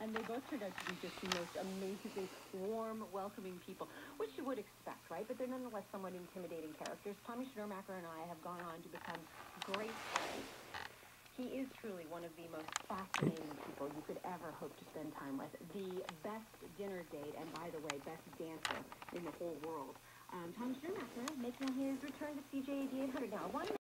And they both turned out to be just the most amazingly warm, welcoming people, which you would expect, right? But they're nonetheless somewhat intimidating characters. Tommy Schnurmacher and I have gone on to become great friends. He is truly one of the most fascinating people you could ever hope to spend time with. The best dinner date, and by the way, best dancer in the whole world. Tommy Schnurmacher making his return to CJAD 800 now.